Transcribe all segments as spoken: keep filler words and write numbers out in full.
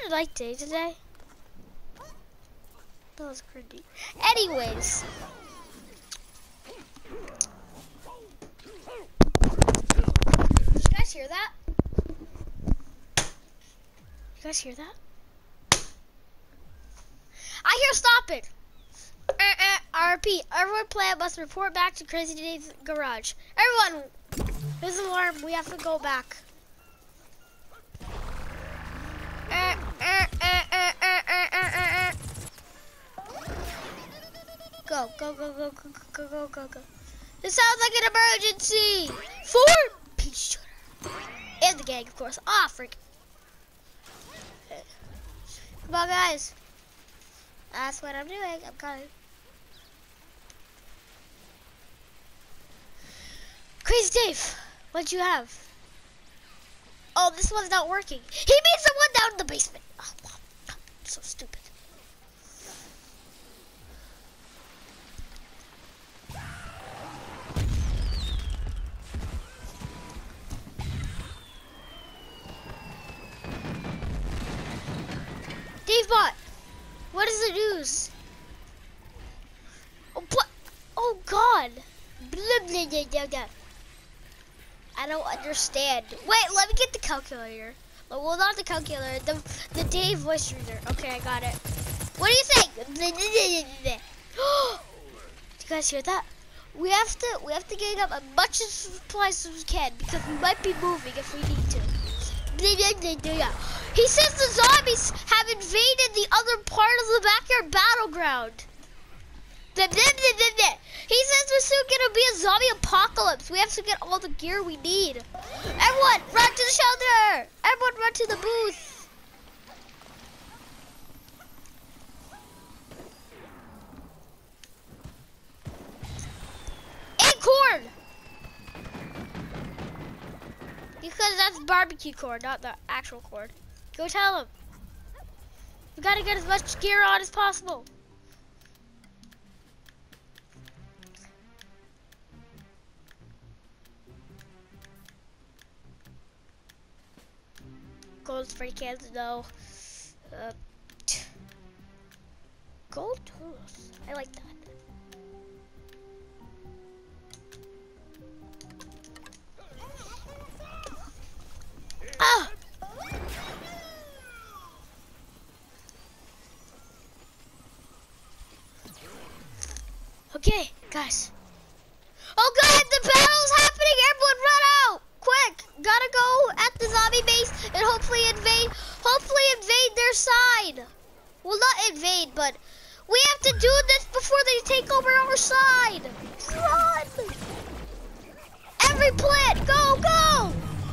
a nice day today? That was cringy. Anyways. Did you guys hear that? You guys hear that? I hear stopping. Uh, uh, R P. Everyone plant must report back to Crazy Dave's garage. Everyone, there's an alarm. We have to go back. Uh, uh, uh, uh, uh, uh, uh, uh. Go, go, go, go, go, go, go, go, go. This sounds like an emergency. Four pea shooter. And the gang, of course. Ah, freak. Come on, guys. That's what I'm doing. I'm coming. Crazy Dave, what'd you have? Oh, this one's not working. He means the one down in the basement. Oh, I'm so stupid. Dave Bot, what is the news? Oh, what? Oh God. Blah, blah, blah, blah, blah. I don't understand. Wait, let me get the calculator. Well, not the calculator, the the Dave voice reader. Okay, I got it. What do you think? Did you guys hear that? We have to we have to get up as much supplies as we can because we might be moving if we need to. He says the zombies have invaded the other part of the backyard battleground. He says there's soon gonna be a zombie apocalypse. We have to get all the gear we need. Everyone, run to the shelter! Everyone, run to the booth. And corn! Because that's barbecue corn, not the actual corn. Go tell him. We gotta get as much gear on as possible. Gold spray cans, no. Uh, gold tools. I like that. Ah! Okay, guys. Oh God, the battle's happening! Everyone run out! Quick! Gotta go at the zombie base and hopefully invade, hopefully invade their side. Well, not invade, but we have to do this before they take over our side. Run! Every plant, go, go!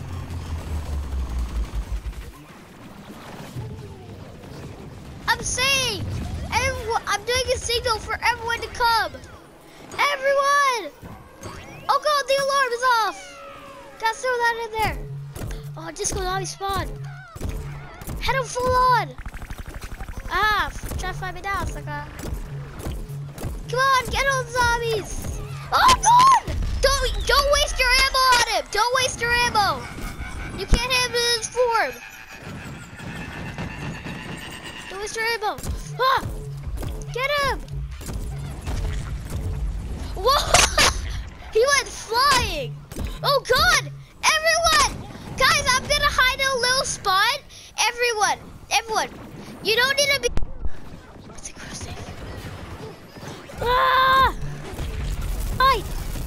I'm saying, everyone, I'm doing a signal for everyone to come. Everyone! Oh God, the alarm is off. Gotta throw that in there. Oh, disco zombie spawn. Head him full on. Ah, try to find me now, sucker. Come on, get on zombies. Oh God! Don't don't waste your ammo on him. Don't waste your ammo. You can't have him in his form. Don't waste your ammo. Ah! Get him! Whoa! He went flying. Oh God! Everyone! Guys, I'm gonna hide in a little spot. Everyone, everyone, you don't need to be. What's it crossing? Ah! Hide!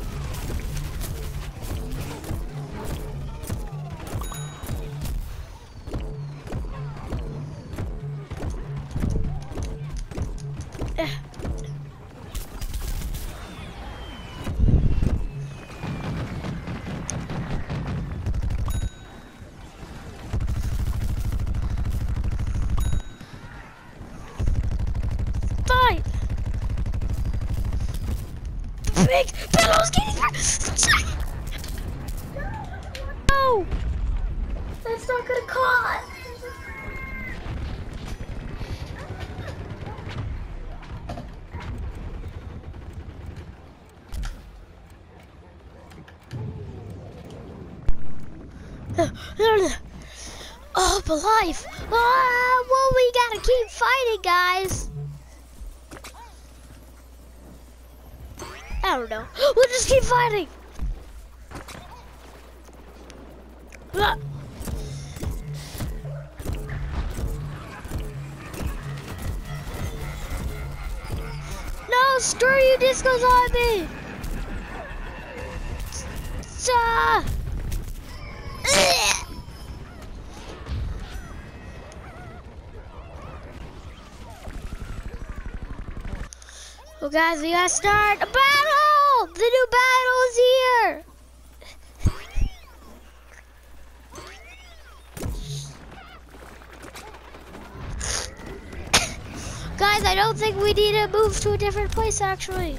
Big billows getting through. No, that's not gonna caught. Oh, I'm alive. Oh, well, we gotta keep fighting, guys. I don't know. We'll just keep fighting. Ah. No, screw you, Disco Zombie. Ah. Well, guys, we gotta start a battle! The new battle is here! Guys, I don't think we need to move to a different place, actually.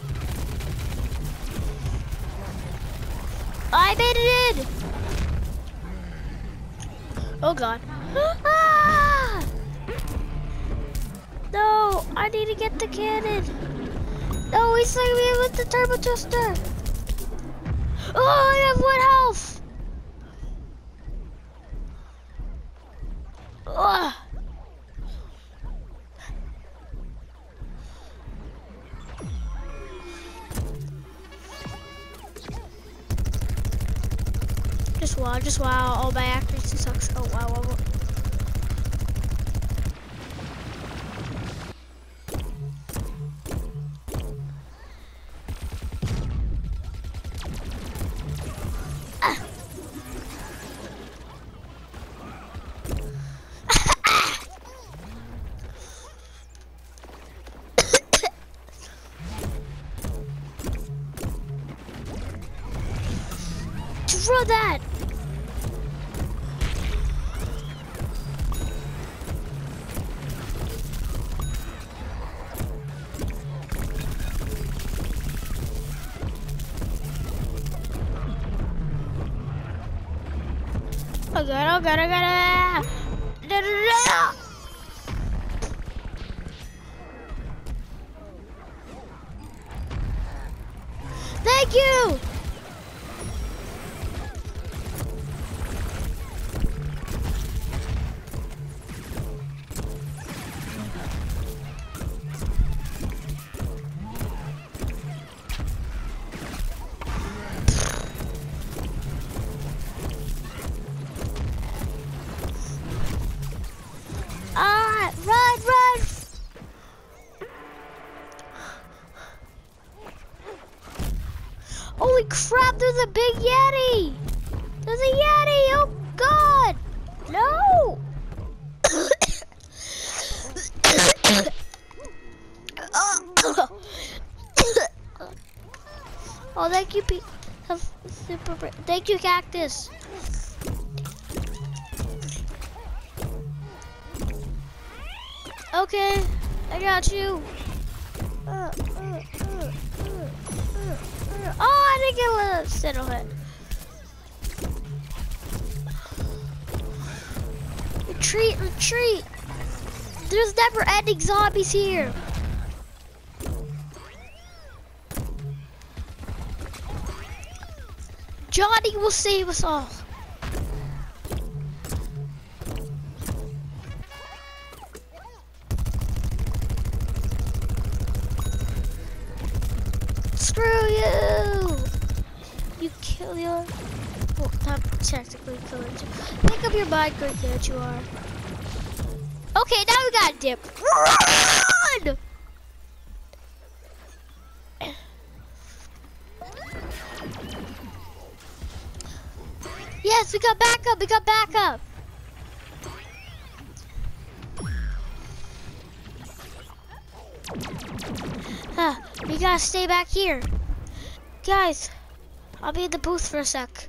I made it in! Oh, God. Ah! No, I need to get the cannon. No, he's like me with the turbo twister. Oh, I have one health. Ugh. Just wow, just wow. All my accuracy sucks. Oh wow, wow, wow. Throw that! Oh god, oh god, oh god, no, no, no. Thank you! Ah, run, run! Holy crap, there's a big Yeti! There's a Yeti! Oh god! No! Oh, thank you, Pete. Super. Thank you, Cactus. Okay, I got you. Uh, uh, uh, uh, uh, uh. Oh, I didn't get a settle hit. Retreat, retreat. There's never ending zombies here. Johnny will save us all. Screw you! You kill your... Well, not technically killing you. Pick up your mind, great that you are. Okay, now we got dip. Run! Yes, we got backup, we got backup. Huh, we gotta stay back here. Guys, I'll be in the booth for a sec.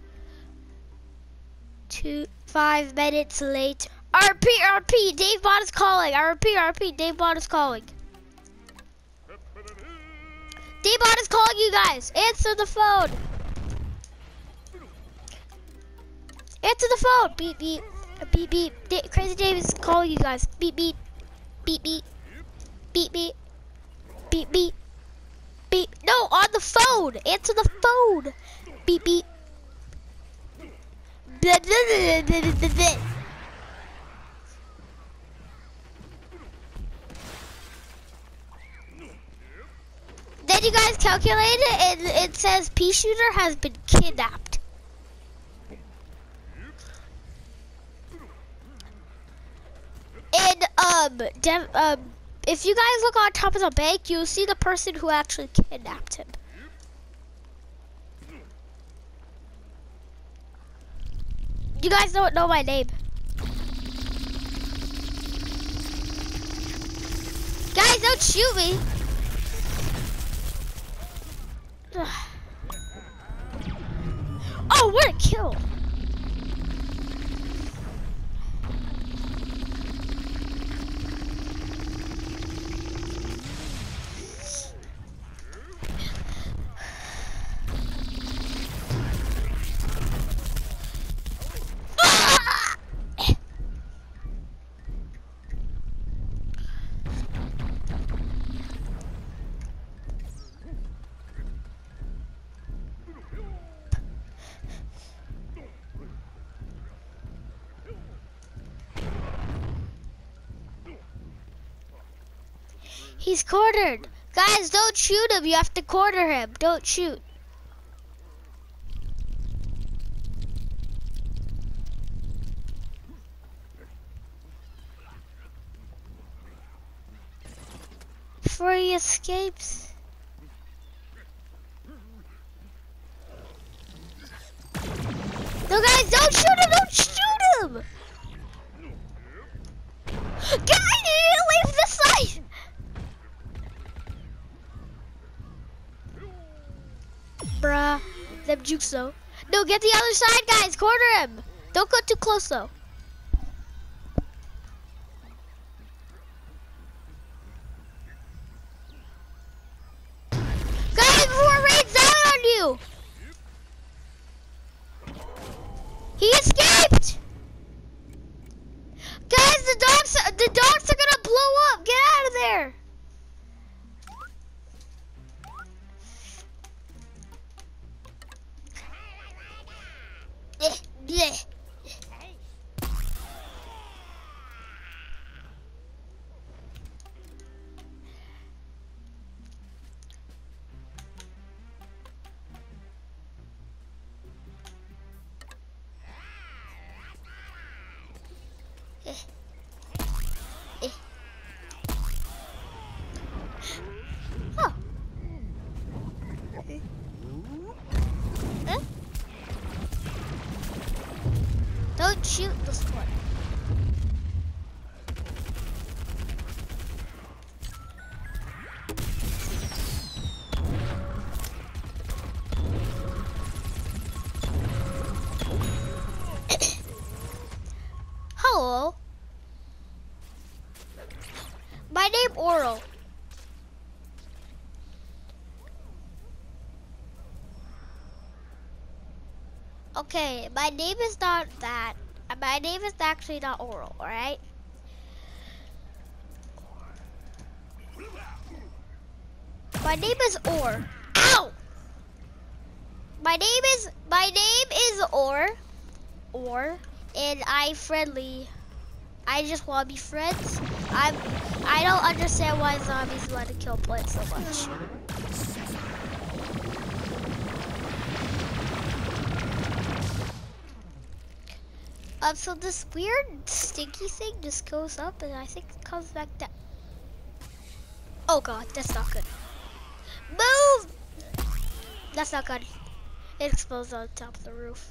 Two, five minutes late. R P, R P, Dave Bot is calling. I repeat, R P, Dave Bot is calling. Dave Bot is calling you guys. Answer the phone. Answer the phone. Beep, beep, beep, beep. Da Crazy Dave is calling you guys. Beep, beep, beep, beep, beep, beep, beep, beep, beep. No, on the phone. Answer the phone. Beep, beep. Blah, blah, blah, blah, blah, blah. And you guys calculate it, and it says Pea Shooter has been kidnapped. And um, Dev, um, if you guys look on top of the bank, you'll see the person who actually kidnapped him. You guys don't know my name. Guys, don't shoot me. Oh, what a kill. He's cornered. Guys, don't shoot him. You have to corner him. Don't shoot. Before he escapes. No, guys, don't shoot him. Don't shoot him. Guys, leave the site. Bruh, them jukes though. No, get the other side, guys. Corner him. Don't go too close though. Guys, before it rains down on you. He escaped. Guys, the dogs, the dogs are gonna blow up. Get out of there. Yeah. Oh. Huh? Don't shoot this one. Hello. My name Oral. Okay, my name is not that. My name is actually not Oral, alright? My name is Or. Ow! My name is my name is Or. Or and I friendly. I just wanna be friends. I'm I don't understand why zombies want to kill plants so much. Um, so this weird stinky thing just goes up and I think it comes back down. Oh god, that's not good. Move! That's not good. It explodes on top of the roof.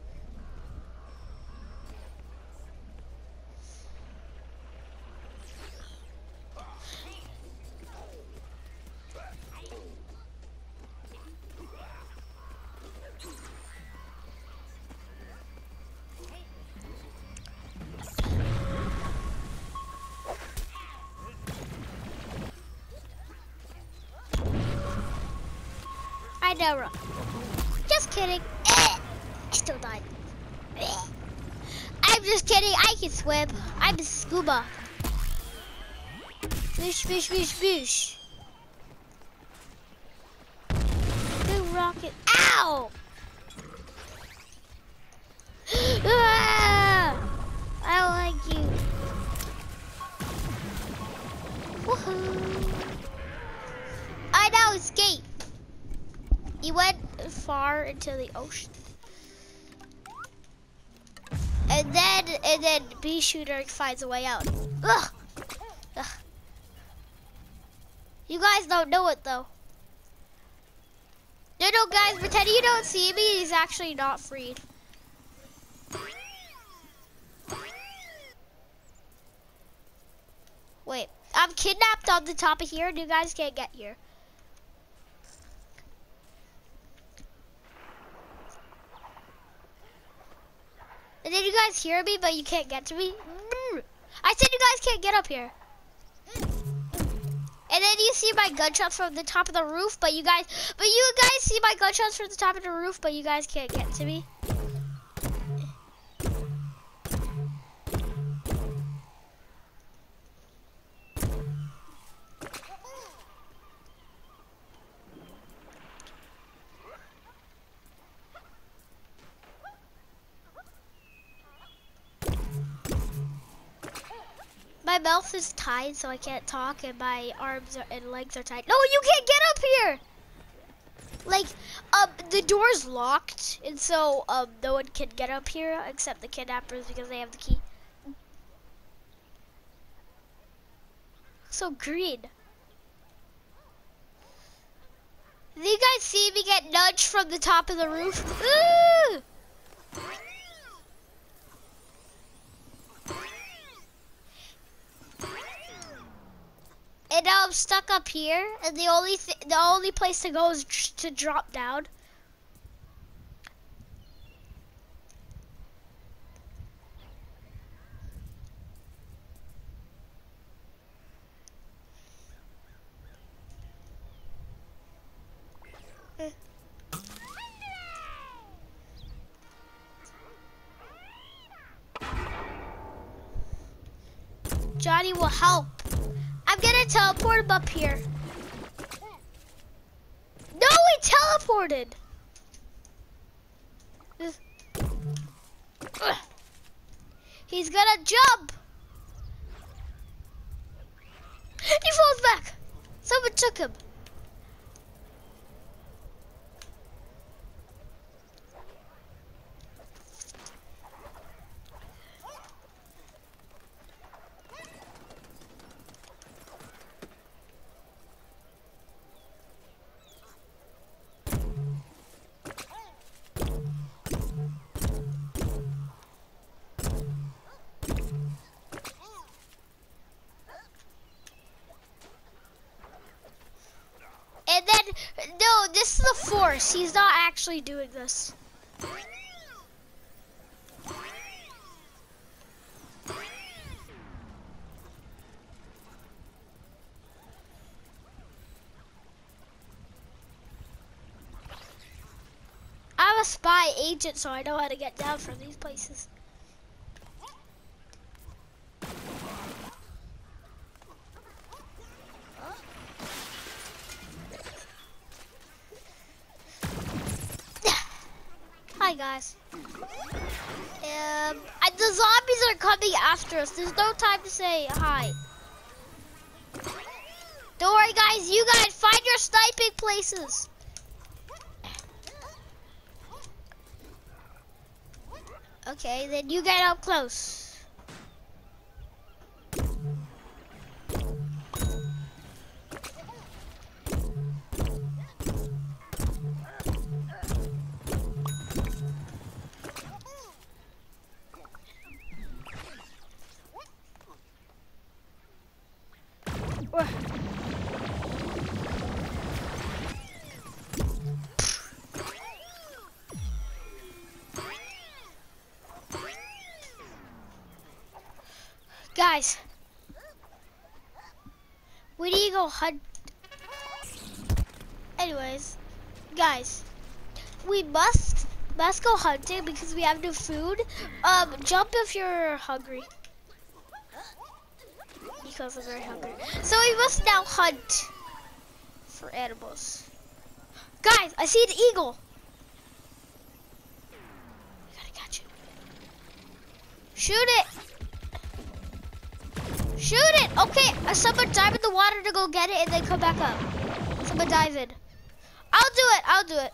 I never. Just kidding. I still died. I'm just kidding. I can swim. I'm a scuba. Fish, fish, fish, fish. Big rocket. Ow! Ah! I don't like you. Woohoo! I Right now, escape. You went far into the ocean. And then, and then Bee Shooter finds a way out. Ugh. Ugh. You guys don't know it though. No, no, guys, pretend you don't see me. He's actually not freed. Wait, I'm kidnapped on the top of here, and you guys can't get here. And then you guys hear me, but you can't get to me. I said you guys can't get up here. And then you see my gunshots from the top of the roof, but you guys, but you guys see my gunshots from the top of the roof, but you guys can't get to me. My mouth is tied, so I can't talk, and my arms are, and legs are tied. No, you can't get up here! Like, um, the door's locked, and so, um, no one can get up here except the kidnappers because they have the key. So green. Did you guys see me get nudged from the top of the roof? Ooh! And now I'm stuck up here, and the only th the only place to go is to drop down. Johnny will help. I'm gonna teleport him up here. No, he teleported. He's gonna jump. He falls back. Someone took him. And then, no, this is the Force. He's not actually doing this. I'm a spy agent, so I know how to get down from these places. Hi guys. Um, I, the zombies are coming after us. There's no time to say hi. Don't worry guys, you guys find your sniping places. Okay, then you get up close. Guys, we need to go hunt. Anyways, guys, we must must go hunting because we have no food. Um, jump if you're hungry. Because I'm very hungry. So we must now hunt for animals. Guys, I see an eagle. I gotta catch it. Shoot it. Shoot it! Okay, someone dive in the water to go get it and then come back up. I'm gonna dive in. I'll do it, I'll do it.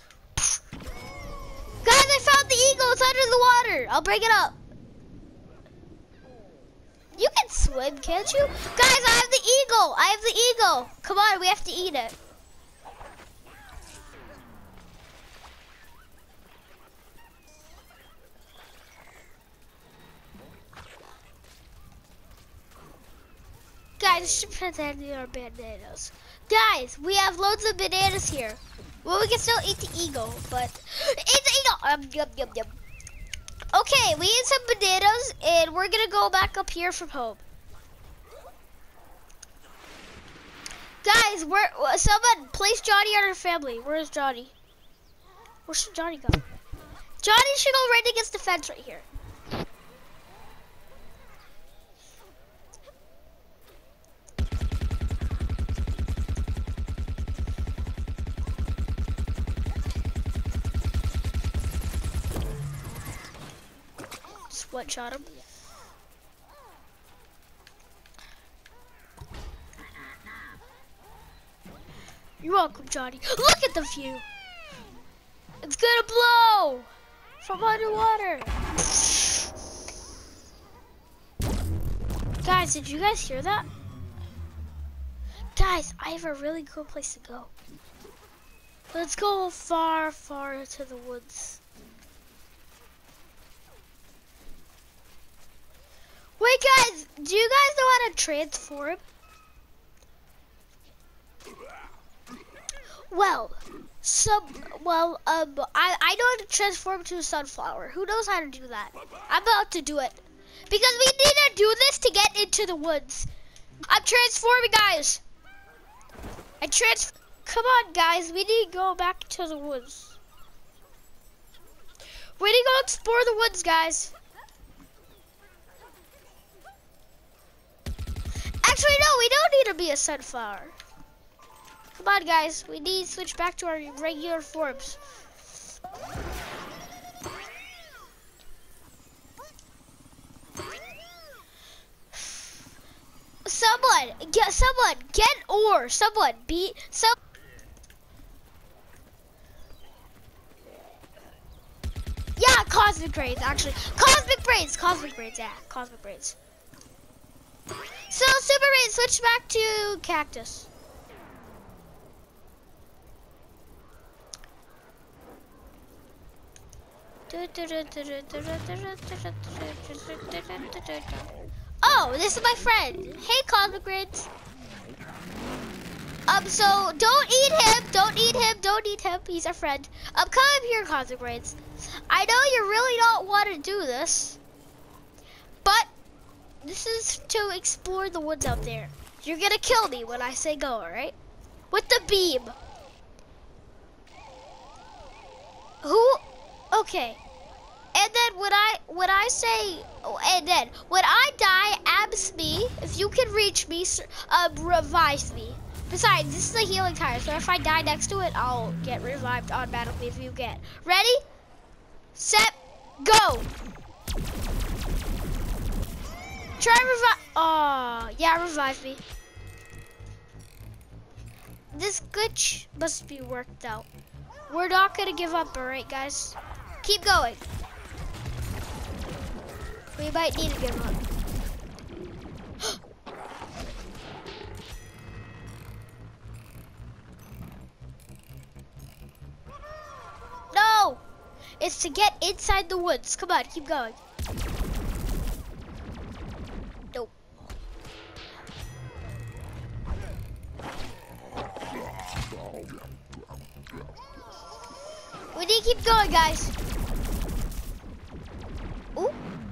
Guys, I found the eagle, it's under the water. I'll bring it up. You can swim, can't you? Guys, I have the eagle, I have the eagle. Come on, we have to eat it. Guys, I should put that in our bananas. Guys, we have loads of bananas here. Well, we can still eat the eagle, but eat the eagle. Um, yum, yum, yum. Okay, we ate some bananas, and we're gonna go back up here from home. Guys, where? Someone place Johnny on our family. Where's Johnny? Where should Johnny go? Johnny should go right against the fence right here. One shot him. You're welcome, Johnny. Look at the view. It's gonna blow from underwater. Guys, did you guys hear that? Guys, I have a really cool place to go. Let's go far, far into the woods. Wait, guys, do you guys know how to transform? Well, some, well, um, I, I know how to transform to a sunflower. Who knows how to do that? I'm about to do it. Because we need to do this to get into the woods. I'm transforming, guys. I trans, come on, guys, we need to go back to the woods. We need to go explore the woods, guys. Actually, no, we don't need to be a sunflower. Come on, guys. We need to switch back to our regular forms. Someone, get someone, get ore. Someone, be some. Yeah, cosmic brains, actually. Cosmic brains, cosmic brains, yeah, cosmic brains. So, Super Brain, switch back to cactus. Oh, this is my friend. Hey, Cosmic Brains. Um, so, don't eat him, don't eat him, don't eat him. He's our friend. Um, come up here, Cosmic Brains. I know you really don't want to do this, but this is to explore the woods out there. You're gonna kill me when I say go, alright? With the beam. Who? Okay. And then when I when I say, and then when I die, abs me. If you can reach me, um, revive me. Besides, this is a healing tire, so if I die next to it, I'll get revived automatically if you get. Ready? Set, go. Try revive. Oh, yeah, revive me. This glitch must be worked out. We're not gonna give up, alright, guys? Keep going. We might need to give up. No! It's to get inside the woods. Come on, keep going. Nope. We need to keep going, guys. Ooh.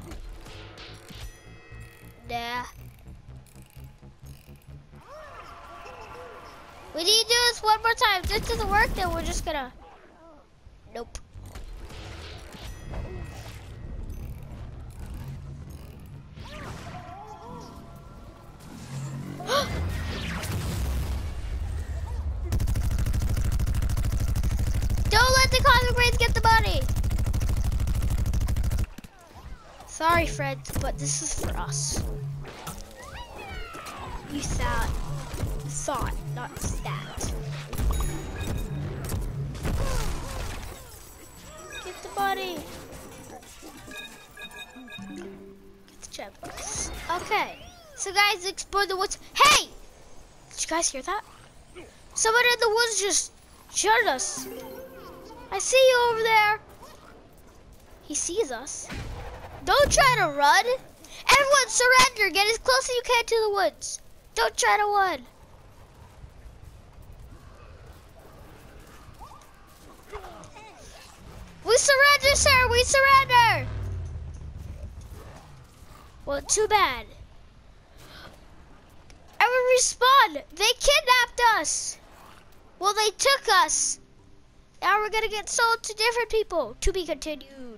Nah. We need to do this one more time. If this doesn't work, then we're just gonna... Nope. Don't let the Cosmic Brains get the money. Sorry, friends, but this is for us. You thought thought, not stat. Get the body. Get the chest box. Okay. So guys, explore the woods. Hey! Did you guys hear that? Someone in the woods just shot us. I see you over there. He sees us. Don't try to run. Everyone surrender. Get as close as you can to the woods. Don't try to run. We surrender, sir. We surrender. Well, too bad. Everyone respawn. They kidnapped us. Well, they took us. Now we're gonna get sold to different people. To be continued.